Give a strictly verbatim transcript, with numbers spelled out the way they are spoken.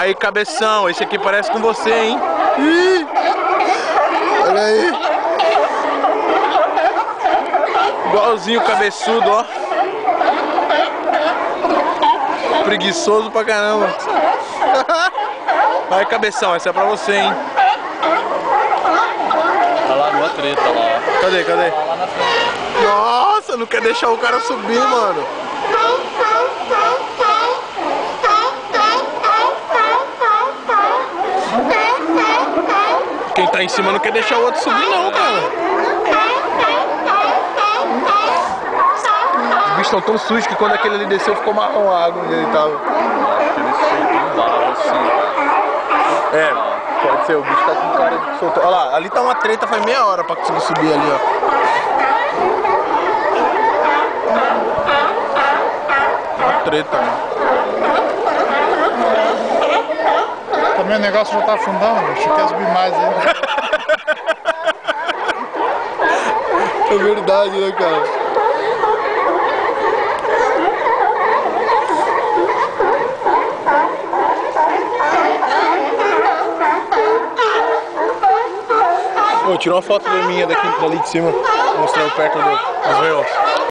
Aí, cabeção, esse aqui parece com você, hein? Ih, olha aí. Igualzinho cabeçudo, ó. Preguiçoso pra caramba. Vai, cabeção, essa é pra você, hein? Tá lá numa treta lá. Cadê, cadê? Tá lá na frente. Nossa, não quer deixar o cara subir, mano. Quem tá em cima não quer deixar o outro subir, não, cara. Os bichos estão tão sujos que quando aquele ali desceu ficou marrom a água onde ele tava. Ele soltou barro assim. É, pode ser, o bicho tá com cara de soltou. Olha lá, ali tá uma treta, faz meia hora pra conseguir subir ali, ó. Uma treta, mano. Também o negócio já tá afundando, bicho. Quer subir mais ainda. É verdade, né, cara? Ô, tirou uma foto da minha daqui, dali de cima, mostrar perto do, dos meus.